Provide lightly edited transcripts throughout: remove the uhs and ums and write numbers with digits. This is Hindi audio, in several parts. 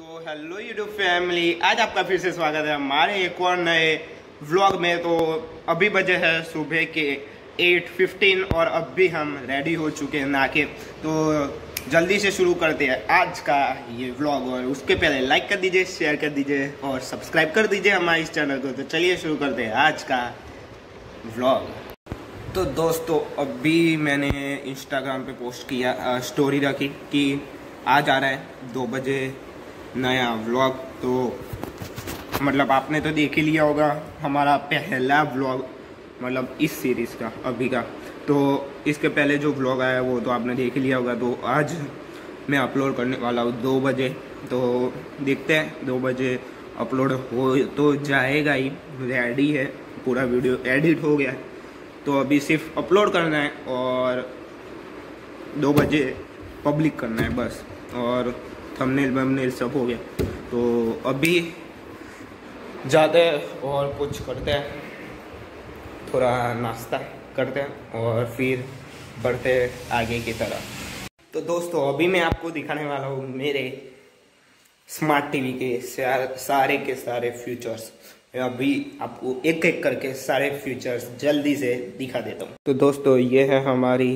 तो हेलो यूट्यूब फैमिली, आज आपका फिर से स्वागत है हमारे एक और नए व्लॉग में। तो अभी बजे है सुबह के 8:15 और अब भी हम रेडी हो चुके हैं नहा के। तो जल्दी से शुरू करते हैं आज का ये व्लॉग। और उसके पहले लाइक कर दीजिए, शेयर कर दीजिए और सब्सक्राइब कर दीजिए हमारे इस चैनल को। तो चलिए शुरू करते हैं आज का व्लॉग। तो दोस्तों, अभी मैंने इंस्टाग्राम पे पोस्ट किया, स्टोरी रखी कि आज आ रहा है 2 बजे नया व्लॉग। तो मतलब आपने तो देख ही लिया होगा, हमारा पहला व्लॉग मतलब इस सीरीज़ का अभी का। तो इसके पहले जो व्लॉग आया वो तो आपने देख ही लिया होगा। तो आज मैं अपलोड करने वाला हूँ 2 बजे। तो देखते हैं 2 बजे अपलोड हो तो जाएगा ही, रेडी है, पूरा वीडियो एडिट हो गया है। तो अभी सिर्फ अपलोड करना है और 2 बजे पब्लिक करना है बस। और थंबनेल वंबनेल सब हो गया। तो अभी जाते हैं और कुछ करते हैं, थोड़ा नाश्ता करते हैं और फिर बढ़ते हैं आगे की तरफ। तो दोस्तों, अभी मैं आपको दिखाने वाला हूँ मेरे स्मार्ट टीवी के सारे के सारे फीचर्स। अभी आपको एक एक करके सारे फीचर्स जल्दी से दिखा देता हूँ। तो दोस्तों, ये है हमारी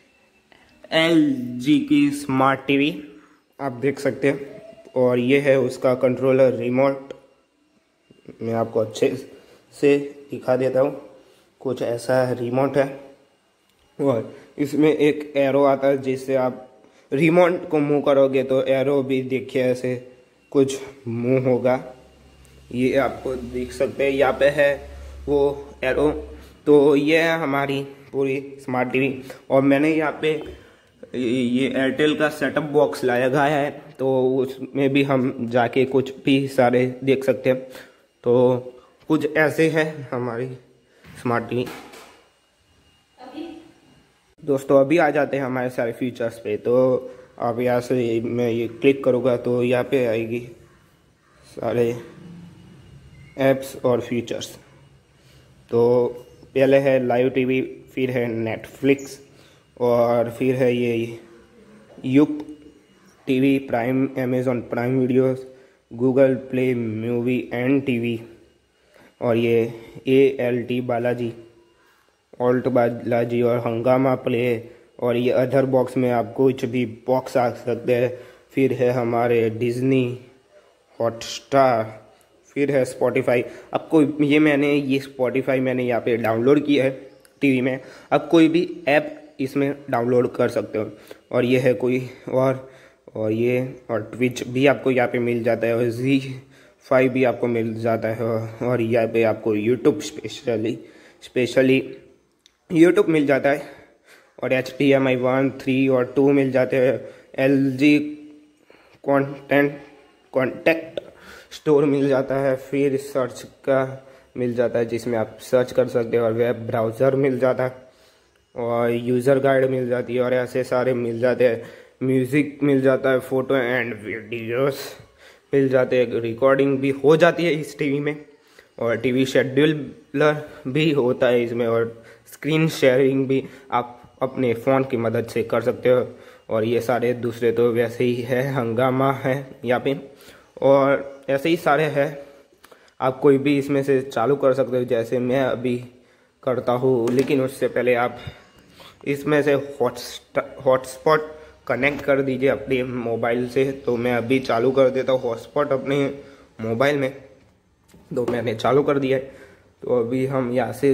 LG की स्मार्ट टीवी, आप देख सकते हैं। और ये है उसका कंट्रोलर रिमोट, मैं आपको अच्छे से दिखा देता हूँ। कुछ ऐसा रिमोट है और इसमें एक एरो आता है, जिससे आप रिमोट को मूव करोगे तो एरो भी देखिए ऐसे कुछ मूव होगा। ये आपको देख सकते हैं, यहाँ पे है वो एरो। तो ये है हमारी पूरी स्मार्ट टीवी। और मैंने यहाँ पे ये एयरटेल का सेटअप बॉक्स लाया है, तो उसमें भी हम जाके कुछ भी सारे देख सकते हैं। तो कुछ ऐसे है हमारी स्मार्ट टीवी। दोस्तों, अभी आ जाते हैं हमारे सारे फीचर्स पे। तो अब यहाँ से मैं ये क्लिक करूँगा तो यहाँ पे आएगी सारे ऐप्स और फीचर्स। तो पहले है लाइव टीवी, फिर है नेटफ्लिक्स, और फिर है ये Yupp TV, prime, Amazon prime videos, Google play movie and TV, और ये ALT बालाजी, ऑल्ट बालाजी और हंगामा प्ले। और ये अदर बॉक्स में आप कुछ भी बॉक्स आ सकते हैं। फिर है हमारे डिज्नी हॉटस्टार, फिर है स्पॉटिफाई। आपको ये स्पॉटिफाई मैंने यहाँ पे डाउनलोड किया है टीवी में। आप कोई भी ऐप इसमें डाउनलोड कर सकते हो। और ये है कोई और ये और ट्विच भी आपको यहाँ पे मिल जाता है, और ZEE5 भी आपको मिल जाता है। और यहाँ पे आपको यूट्यूब स्पेशली यूट्यूब मिल जाता है। और HDMI 1, 3 और 2 मिल जाते हैं। LG कॉन्टैक्ट स्टोर मिल जाता है। फिर सर्च का मिल जाता है, जिसमें आप सर्च कर सकते हो। और वेब ब्राउज़र मिल जाता है और यूज़र गाइड मिल जाती है, और ऐसे सारे मिल जाते हैं। म्यूज़िक मिल जाता है, फ़ोटो एंड वीडियोस मिल जाते हैं, रिकॉर्डिंग भी हो जाती है इस टीवी में। और टीवी शेड्यूलर भी होता है इसमें, और स्क्रीन शेयरिंग भी आप अपने फ़ोन की मदद से कर सकते हो। और ये सारे दूसरे तो वैसे ही है, हंगामा है यहाँ पे, और ऐसे ही सारे हैं। आप कोई भी इसमें से चालू कर सकते हो, जैसे मैं अभी करता हूँ। लेकिन उससे पहले आप इसमें से हॉटस्पॉट कनेक्ट कर दीजिए अपने मोबाइल से। तो मैं अभी चालू कर देता हूँ हॉटस्पॉट अपने मोबाइल में। तो मैंने चालू कर दिया है। तो अभी हम यहाँ से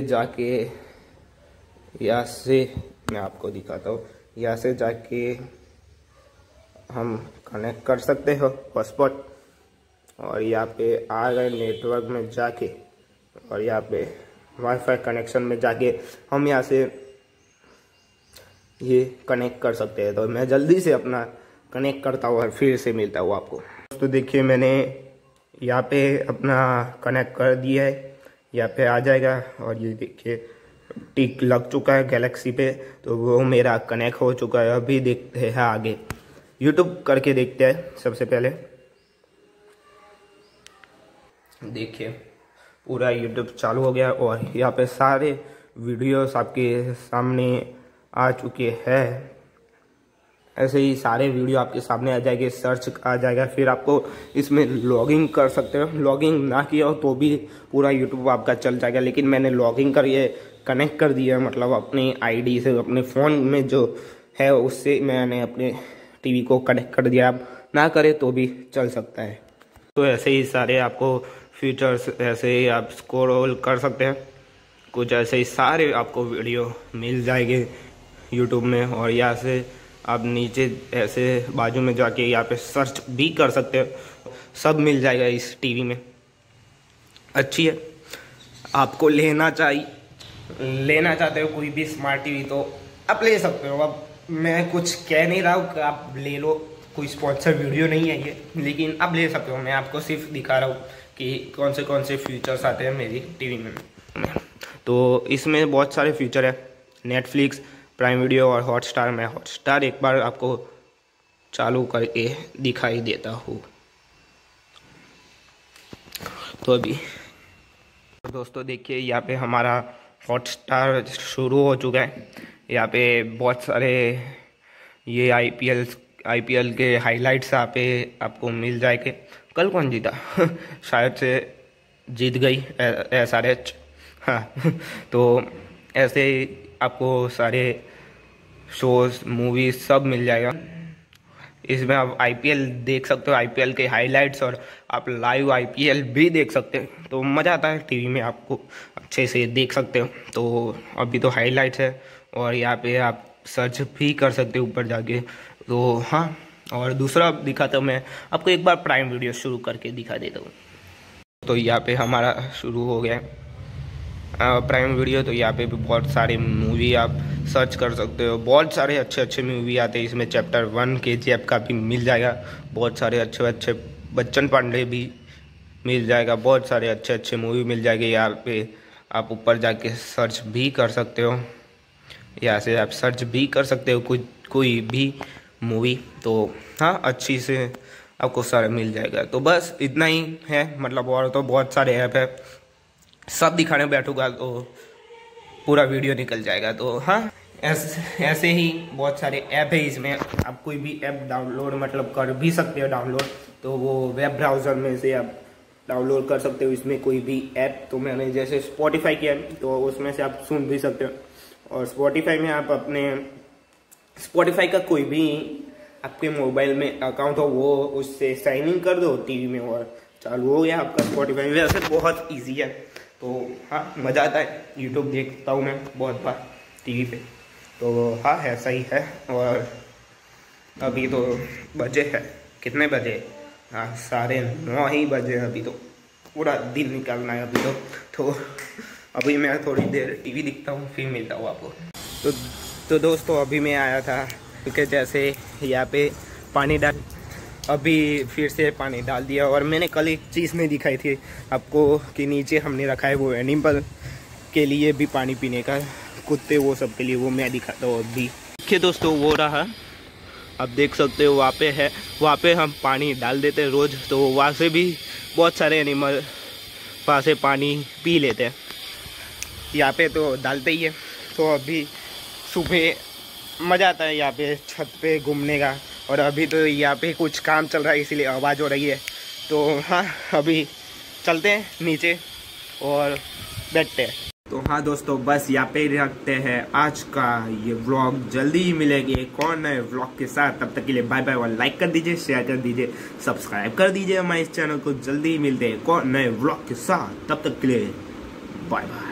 मैं आपको दिखाता हूँ, यहाँ से जाके हम कनेक्ट कर सकते हो हॉटस्पॉट। और यहाँ पे आ गए नेटवर्क में जाके, और यहाँ पे वाईफाई कनेक्शन में जाके हम यहाँ से ये कनेक्ट कर सकते हैं। तो मैं जल्दी से अपना कनेक्ट करता हूँ और फिर से मिलता हूँ आपको। तो देखिए, मैंने यहाँ पे अपना कनेक्ट कर दिया है, यहाँ पे आ जाएगा। और ये देखिए टिक लग चुका है गैलेक्सी पे, तो वो मेरा कनेक्ट हो चुका है। अभी देखते हैं आगे, यूट्यूब करके देखते हैं सबसे पहले। देखिए पूरा यूट्यूब चालू हो गया, और यहाँ पे सारे वीडियोस आपके सामने आ चुके हैं। ऐसे ही सारे वीडियो आपके सामने आ जाएंगे, सर्च आ जाएगा, फिर आपको इसमें लॉगिंग कर सकते हो। लॉगिंग ना किया हो तो भी पूरा यूट्यूब आपका चल जाएगा, लेकिन मैंने लॉगिंग करिए कनेक्ट कर दिया, मतलब अपनी आईडी से, अपने फ़ोन में जो है उससे मैंने अपने टीवी को कनेक्ट कर दिया। आप ना करें तो भी चल सकता है। तो ऐसे ही सारे आपको फीचर्स, ऐसे ही आप स्क्रॉल कर सकते हैं, कुछ ऐसे ही सारे आपको वीडियो मिल जाएंगे यूट्यूब में। और यहाँ से आप नीचे ऐसे बाजू में जाके यहाँ पे सर्च भी कर सकते हो, सब मिल जाएगा इस टीवी में। अच्छी है, आपको लेना चाहते हो कोई भी स्मार्ट टीवी तो आप ले सकते हो। अब मैं कुछ कह नहीं रहा हूँ कि आप ले लो, कोई स्पॉन्सर वीडियो नहीं है ये, लेकिन आप ले सकते हो। मैं आपको सिर्फ दिखा रहा हूँ कि कौन से फीचर्स आते हैं मेरी टीवी में। तो इसमें बहुत सारे फीचर है, नेटफ्लिक्स, प्राइम वीडियो और हॉटस्टार। मैं हॉटस्टार एक बार आपको चालू करके दिखाई देता हूँ। तो अभी दोस्तों देखिए, यहाँ पे हमारा हॉटस्टार शुरू हो चुका है। यहाँ पे बहुत सारे ये आईपीएल के हाइलाइट्स यहाँ पे आपको मिल जाएंगे। कल कौन जीता शायद से जीत गई SRH। हाँ तो ऐसे आपको सारे शोज, मूवीज सब मिल जाएगा। इसमें आप आईपीएल देख सकते हो, आईपीएल के हाइलाइट्स, और आप लाइव आईपीएल भी देख सकते हो। तो मज़ा आता है टीवी में, आपको अच्छे से देख सकते हो। तो अभी तो हाइलाइट्स है, और यहाँ पे आप सर्च भी कर सकते हो ऊपर जाके। तो हाँ, और दूसरा दिखाता हूँ मैं आपको, एक बार प्राइम वीडियो शुरू करके दिखा देता हूँ। तो यहाँ पे हमारा शुरू हो गया प्राइम वीडियो। तो यहाँ पे भी बहुत सारे मूवी आप सर्च कर सकते हो, बहुत सारे अच्छे मूवी आते हैं इसमें। चैप्टर 1 KGF का भी मिल जाएगा, बहुत सारे अच्छे बच्चन पांडे भी मिल जाएगा, बहुत सारे अच्छे मूवी मिल जाएंगे। यहाँ पे आप ऊपर जाके सर्च भी कर सकते हो, यहाँ से आप सर्च भी कर सकते हो कोई भी मूवी। तो हाँ, अच्छी से आपको सारा मिल जाएगा। तो बस इतना ही है, मतलब और तो बहुत सारे ऐप है, सब दिखाने बैठूंगा तो पूरा वीडियो निकल जाएगा। तो हाँ, ऐसे ही बहुत सारे ऐप है इसमें। आप कोई भी ऐप डाउनलोड मतलब कर भी सकते हो डाउनलोड, तो वो वेब ब्राउज़र में से आप डाउनलोड कर सकते हो इसमें कोई भी ऐप। तो मैंने जैसे स्पॉटिफाई किया, तो उसमें से आप सुन भी सकते हो। और स्पॉटिफाई में आप अपने स्पॉटिफाई का कोई भी आपके मोबाइल में अकाउंट हो, वो उससे साइन इन कर दो टीवी में, और चालू हो गया आपका स्पॉटिफाई। वैसे बहुत ईजी है। तो हाँ, मज़ा आता है। यूट्यूब देखता हूँ मैं बहुत बार टीवी पे। तो हाँ, ऐसा ही है। और अभी तो बजे है, कितने बजे? हाँ, 9:30 ही बजे। अभी तो पूरा दिन निकलना है अभी तो अभी मैं थोड़ी देर टीवी दिखता हूँ, फिर मिलता हूँ आपको। तो दोस्तों, अभी मैं आया था क्योंकि जैसे यहाँ पे पानी डाल, अभी फिर से पानी डाल दिया। और मैंने कल एक चीज़ नहीं दिखाई थी आपको कि नीचे हमने रखा है वो एनिमल के लिए भी पानी पीने का, कुत्ते वो सब के लिए, वो मैं दिखाता हूँ अभी। देखिए दोस्तों, वो रहा, आप देख सकते हो वहाँ पे है, वहाँ पे हम पानी डाल देते हैं रोज़। तो वहाँ से भी बहुत सारे एनिमल वहाँ से पानी पी लेते हैं। यहाँ पे तो डालते ही है। तो अभी सुबह मज़ा आता है यहाँ पे छत पे घूमने का। और अभी तो यहाँ पे कुछ काम चल रहा है, इसीलिए आवाज़ हो रही है। तो हाँ, अभी चलते हैं नीचे और बैठते हैं। तो हाँ दोस्तों, बस यहाँ पे रखते हैं आज का ये व्लॉग। जल्दी ही मिलेंगे एक और नए व्लॉग के साथ। तब तक के लिए बाय बाय। और लाइक कर दीजिए, शेयर कर दीजिए, सब्सक्राइब कर दीजिए हमारे इस चैनल को। जल्दी ही मिलते हैं एक और नए व्लॉग के साथ। तब तक के लिए बाय बाय।